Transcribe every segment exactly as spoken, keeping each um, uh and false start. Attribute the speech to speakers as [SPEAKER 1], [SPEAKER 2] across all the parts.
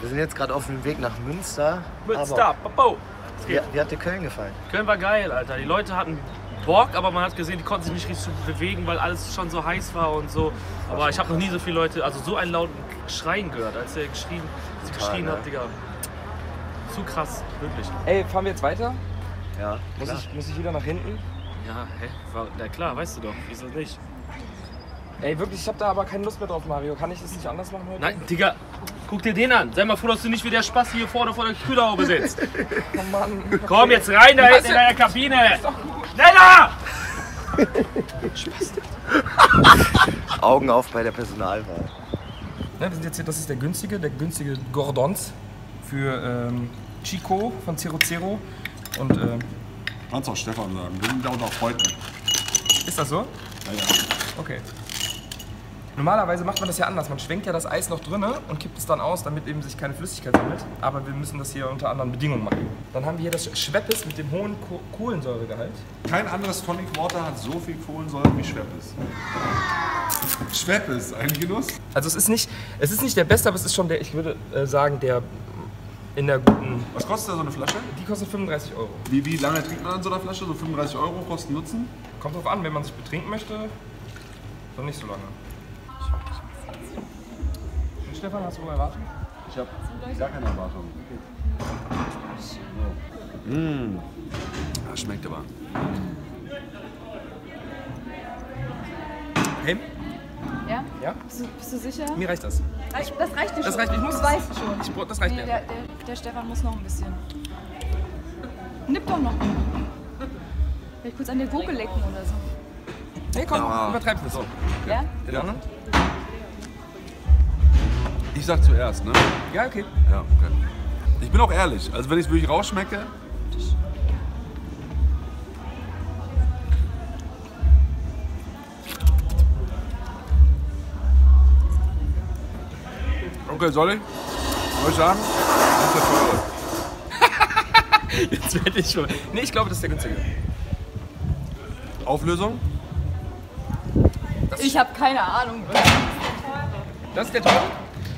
[SPEAKER 1] Wir sind jetzt gerade auf dem Weg nach Münster.
[SPEAKER 2] Münster, Popo.
[SPEAKER 1] Wie, wie hat dir Köln gefallen?
[SPEAKER 2] Köln war geil, Alter. Die Leute hatten Bock, aber man hat gesehen, die konnten sich nicht richtig bewegen, weil alles schon so heiß war und so. Aber ich habe noch nie so viele Leute, also so einen lauten Schreien gehört, als ihr geschrien, als ihr geschrien habt, Digga. Zu krass, wirklich.
[SPEAKER 3] Ey, fahren wir jetzt weiter?
[SPEAKER 1] Ja.
[SPEAKER 3] Muss ich, muss ich wieder nach hinten?
[SPEAKER 2] Ja, hä? War, na klar, weißt du doch. Wieso nicht?
[SPEAKER 3] Ey, wirklich, ich hab da aber keine Lust mehr drauf, Mario. Kann ich das nicht anders machen heute?
[SPEAKER 2] Nein, Digga, guck dir den an. Sei mal froh, dass du nicht wie der Spaß hier vorne vor der Kühlerhaube sitzt.
[SPEAKER 3] Oh Mann. Okay.
[SPEAKER 2] Komm jetzt rein da hinten in deiner Kabine. Schneller!
[SPEAKER 3] Spaß.
[SPEAKER 1] Augen auf bei der Personalwahl.
[SPEAKER 3] Ne, wir sind jetzt hier, das ist der günstige, der günstige Gordons für ähm, Chico von Zero Zero. Und ähm,
[SPEAKER 4] kannst auch Stefan sagen, wir sind da unter Freunden.
[SPEAKER 3] Ist das so?
[SPEAKER 4] Ja, ja.
[SPEAKER 3] Okay. Normalerweise macht man das ja anders. Man schwenkt ja das Eis noch drinne und kippt es dann aus, damit eben sich keine Flüssigkeit sammelt. Aber wir müssen das hier unter anderen Bedingungen machen. Dann haben wir hier das Schweppes mit dem hohen Ko Kohlensäuregehalt.
[SPEAKER 4] Kein anderes Tonic Water hat so viel Kohlensäure wie Schweppes. Schweppes, ein Genuss.
[SPEAKER 3] Also es ist nicht, es ist nicht der beste, aber es ist schon der, ich würde äh, sagen, der in der guten...
[SPEAKER 4] Was kostet da so eine Flasche?
[SPEAKER 3] Die kostet fünfunddreißig Euro.
[SPEAKER 4] Wie, wie lange trinkt man an so einer Flasche? So fünfunddreißig Euro Kosten Nutzen?
[SPEAKER 3] Kommt drauf an, wenn man sich betrinken möchte, dann nicht so lange. Und Stefan, hast du wohl Erwartung?
[SPEAKER 4] Ich habe gar keine Erwartung. Okay. Mmh. Das schmeckt aber.
[SPEAKER 3] Hey?
[SPEAKER 5] Ja?
[SPEAKER 3] Ja?
[SPEAKER 5] Bist du, bist du sicher?
[SPEAKER 3] Mir reicht das.
[SPEAKER 5] Reich, das reicht dir schon.
[SPEAKER 3] Das reicht, ich muss
[SPEAKER 5] das
[SPEAKER 3] das-
[SPEAKER 5] weißt du schon.
[SPEAKER 3] Ich brauch- das reicht
[SPEAKER 5] nee,
[SPEAKER 3] mir.
[SPEAKER 5] Der, der, der Stefan muss noch ein bisschen. Nipp doch noch. Vielleicht kurz an der Gurke lecken oder so.
[SPEAKER 3] Nee, komm,
[SPEAKER 4] Ja.
[SPEAKER 3] übertreib's nicht so.
[SPEAKER 5] Ja?
[SPEAKER 3] Den anderen?
[SPEAKER 4] Ich sag zuerst, ne?
[SPEAKER 3] Ja, okay.
[SPEAKER 4] Ja, okay. Ich bin auch ehrlich, also wenn ich es wirklich rausschmecke. Okay, soll ich? Soll ich sagen? Das ist der teure.
[SPEAKER 3] Jetzt werde ich schon. Nee, ich glaube, das ist der günstige.
[SPEAKER 4] Auflösung?
[SPEAKER 5] Ich habe keine Ahnung.
[SPEAKER 3] Das ist der teure?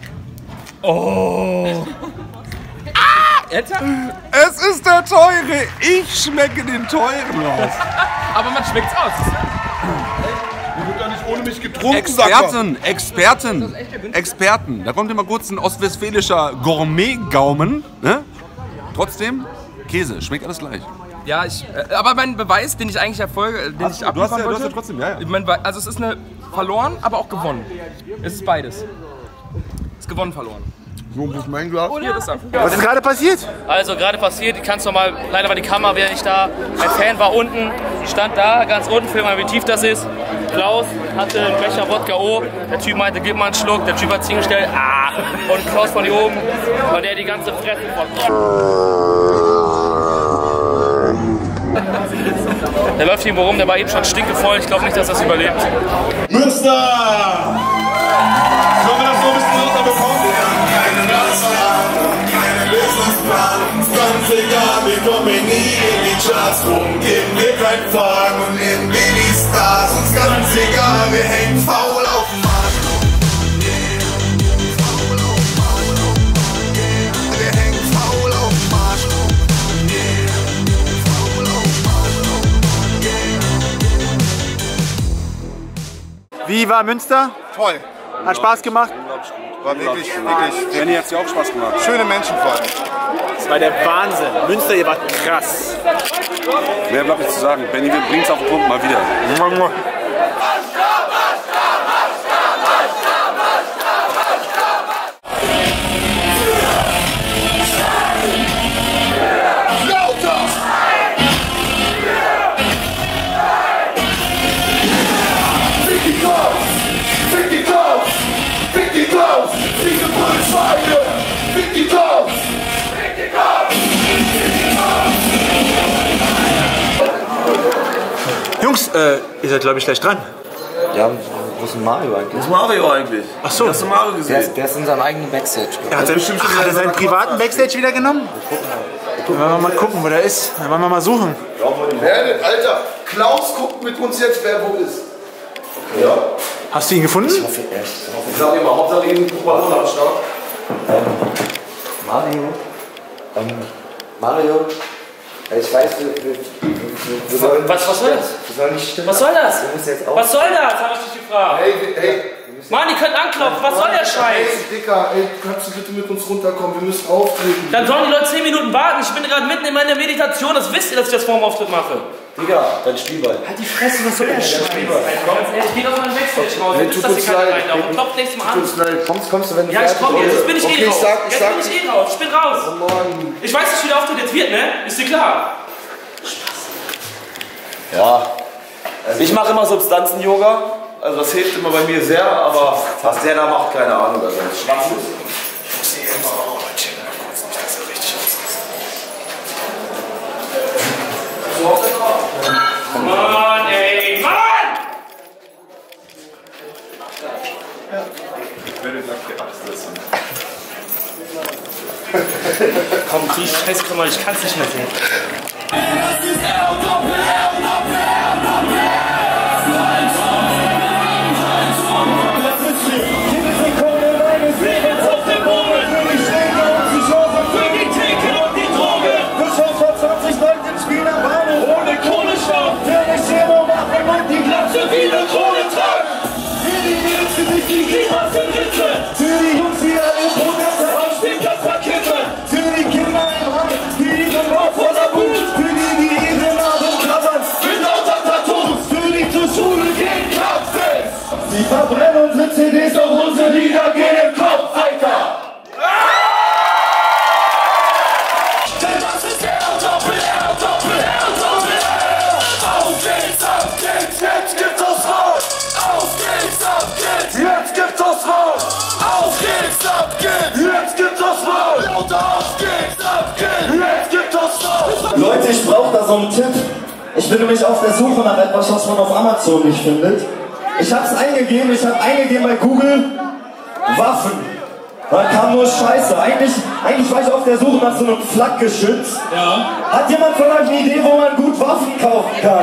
[SPEAKER 3] Oh! Ah! Ernsthaft?
[SPEAKER 4] Es ist der teure! Ich schmecke den teuren raus.
[SPEAKER 3] Aber man schmeckt's aus.
[SPEAKER 4] Der wird doch nicht ohne mich getrunken,
[SPEAKER 6] Experten, Experten, Experten. Da kommt immer kurz ein ostwestfälischer Gourmet-Gaumen. Ne? Trotzdem, Käse, schmeckt alles gleich.
[SPEAKER 3] Ja, ich, äh, aber mein Beweis, den ich eigentlich erfolge, den
[SPEAKER 4] Hast
[SPEAKER 3] ich
[SPEAKER 4] du- du hast
[SPEAKER 3] abliefern
[SPEAKER 4] ja- du hast
[SPEAKER 3] wollte,
[SPEAKER 4] ja trotzdem, ja, ja.
[SPEAKER 3] Mein Be- also es ist eine verloren, aber auch gewonnen. Es ist beides. Es ist gewonnen, verloren.
[SPEAKER 4] So muss mein Glas.
[SPEAKER 3] Hier, das ab.
[SPEAKER 1] Was ist gerade passiert?
[SPEAKER 2] Also gerade passiert, ich kann es nochmal, leider war die Kamera wieder nicht da. Ein Fan war unten, die stand da, ganz unten, film mal wie tief das ist. Klaus hatte einen Becher Wodka O, der Typ meinte, gib mal einen Schluck, der Typ hat sich hingestellt, ah. Und Klaus von hier oben, war der die ganze Fresse von. Der läuft irgendwo rum, der war eben schon stinkevoll, ich glaube nicht, dass das überlebt.
[SPEAKER 7] Münster! Sollen wir das so ein bisschen runterbekommen? Ganz egal, wir kommen nie in die Charts rum, geben wir kein Fragen und nehmen wenig Stars. Uns ganz egal, wir hängen faul auf dem Markt rum. Faul auf dem Markt rum. Wir hängen faul auf dem Markt rum. Faul auf dem Markt rum.
[SPEAKER 1] Wie war Münster?
[SPEAKER 7] Toll.
[SPEAKER 1] Hat Spaß gemacht?
[SPEAKER 7] War wirklich, wirklich,
[SPEAKER 4] Benni hat es ja auch Spaß gemacht.
[SPEAKER 7] schöne Menschen vor allem.
[SPEAKER 1] Das war der Wahnsinn. Münster, ihr wart krass.
[SPEAKER 6] Mehr bleibt nicht zu sagen. Benni, wir bringen es auf den Punkt mal wieder.
[SPEAKER 7] Fick die Klaus! Fick die Klaus! Fick die Klaus! Fick die Polizei! Fick die Klaus! Fick die Klaus!
[SPEAKER 1] Jungs, äh, ihr seid glaube ich gleich dran.
[SPEAKER 8] Ja, wo ist denn Mario eigentlich?
[SPEAKER 7] Wo ist Mario eigentlich?
[SPEAKER 1] Ach so.
[SPEAKER 7] Hast du Mario
[SPEAKER 8] Der
[SPEAKER 7] gesehen?
[SPEAKER 8] ist, der ist in seinem eigenen Backstage.
[SPEAKER 1] Er hat, er, ach, hat er seinen privaten Backstage wieder genommen? Dann wollen wir mal gucken, wo der ist. Dann wollen wir mal suchen.
[SPEAKER 7] Wer denn? Alter, Klaus guckt mit uns jetzt, wer wo ist. Ja.
[SPEAKER 1] Hast du ihn gefunden?
[SPEAKER 8] Ich hoffe echt.
[SPEAKER 7] Ich sag immer, Hauptsache ihn guck mal runter am Start.
[SPEAKER 8] Mario. Ähm, Mario. Ich weiß, wir, wir, wir sollen
[SPEAKER 2] Was, was soll das?
[SPEAKER 8] Wir sollen nicht stimmen.
[SPEAKER 2] Was soll das?
[SPEAKER 8] Wir müssen jetzt auch.
[SPEAKER 2] Was soll das? Hab ich dich gefragt.
[SPEAKER 7] Hey, hey.
[SPEAKER 2] Mann, ihr könnt anklopfen. Was soll der Scheiß?
[SPEAKER 7] Hey, Dicker, ey, kannst du bitte mit uns runterkommen? Wir müssen auftreten.
[SPEAKER 2] Dann sollen die Leute zehn Minuten warten. Ich bin gerade mitten in meiner Meditation. Das wisst ihr, dass ich das vor dem Auftritt mache.
[SPEAKER 8] Digga, dein Spielball.
[SPEAKER 2] Halt die Fresse, was soll der Scheiß? Ganz ehrlich, geht auf meinen Backstage raus. Dann ist das hier keiner rein. Und klopft nächstes Mal an.
[SPEAKER 8] Kommst, kommst du, wenn du
[SPEAKER 2] Ja, ich komm jetzt. Jetzt bin ich
[SPEAKER 7] Okay,
[SPEAKER 2] eh raus.
[SPEAKER 7] ich sag- ich
[SPEAKER 2] Jetzt
[SPEAKER 7] sag-
[SPEAKER 2] bin ich eh raus. Ich bin raus.
[SPEAKER 7] Oh Mann.
[SPEAKER 2] Ich weiß nicht, wie der Auftritt jetzt wird, ne? Ist dir klar?
[SPEAKER 9] Ja, ich mache immer Substanzen-Yoga, also das hilft immer bei mir sehr, aber was der da macht, keine Ahnung, also das ist Schwachsinn. Ich sehe immer, oh, chill mal kurz nicht, dass er richtig aussieht.
[SPEAKER 2] Mann, ey, Mann! Komm, die Scheißkammer, ich kann's nicht mehr sehen.
[SPEAKER 7] Die verbrennen unsere C Ds, doch unsere Lieder gehen im Kopf, Alter! Das ist der Doppel-R, Doppel-R, Doppel-R! Auf geht's, ab geht's, jetzt gibt's das raus! Auf geht's, ab geht's, jetzt gibt's das raus! Auf geht's, ab geht's, jetzt gibt's das raus! Lauter auf geht's, ab geht's, jetzt gibt's das raus!
[SPEAKER 10] Leute, ich brauche da so einen Tipp. Ich bin nämlich auf der Suche nach etwas, was man auf Amazon nicht findet. Ich hab's eingegeben, ich hab eingegeben bei Google Waffen. Da kam nur Scheiße. Eigentlich, eigentlich war ich auf der Suche nach so einem Flakgeschütz. Ja. Hat jemand von euch eine Idee, wo man gut Waffen kaufen kann?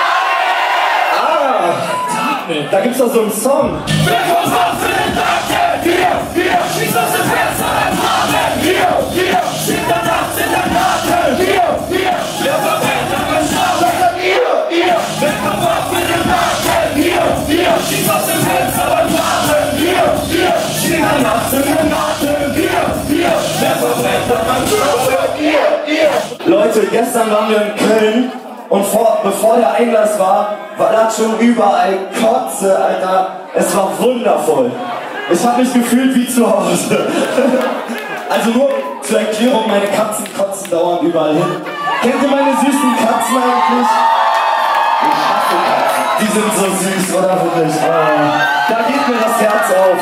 [SPEAKER 10] Ah, da gibt's doch so einen Song.
[SPEAKER 7] Wer von Waffen in Nacken? Hier, hier, schießt aus dem Fenster ein Rahmen. Hier, hier, schießt der Nacht in der Garten. Hier, hier, wer verbrennt an der Straße? Ihr, ihr, wer von Waffen in Nacken? Hier, hier, schießt aus dem Fenster ein Rahmen. Hier, hier, schießt der Nacht in der Garten. Hier, hier, wer verbrennt an der Straße? Ihr, ihr.
[SPEAKER 10] Leute, gestern waren wir in Köln und vor, bevor der Einlass war, war da schon überall Kotze, Alter. Es war wundervoll. Ich habe mich gefühlt wie zu Hause. Also nur zur Erklärung, meine Katzen kotzen dauernd überall hin. Kennt ihr meine süßen Katzen eigentlich? Ich hasse Katzen. Die sind so süß, oder wirklich? Oh, da geht mir das Herz auf.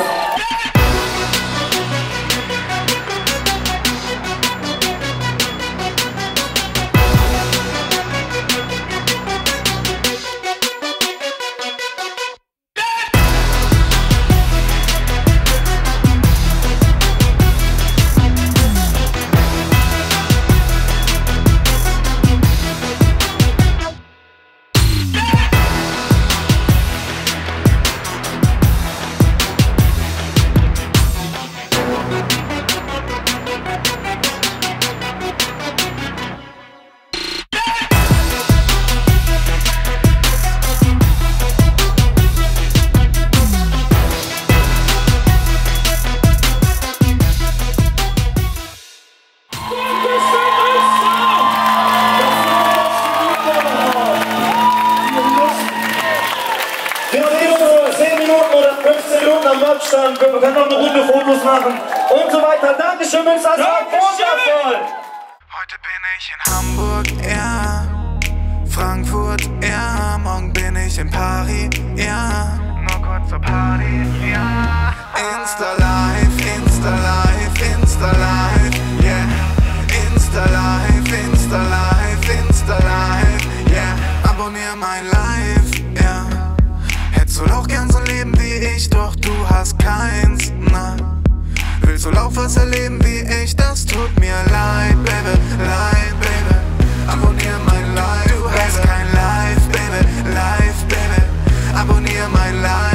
[SPEAKER 10] Wir können noch eine Runde Fotos machen und so weiter. Dankeschön, Münster, das war wundervoll.
[SPEAKER 11] Heute bin ich in Hamburg, ja. Frankfurt, ja. Morgen bin ich in Paris, ja. Nur kurz zur Party, ja. Insta live, Insta live, Insta live, yeah. Insta live, Insta live, Insta live, yeah. Abonnier mein Live, ja. Hättest du auch gern so ein Leben wie ich, doch du hast keins, na. Willst du Laufwasser erleben wie ich, das tut mir leid, Baby, leid, Baby. Abonnier mein Live, du hast kein Live, Baby, Live, Baby. Abonnier mein Live.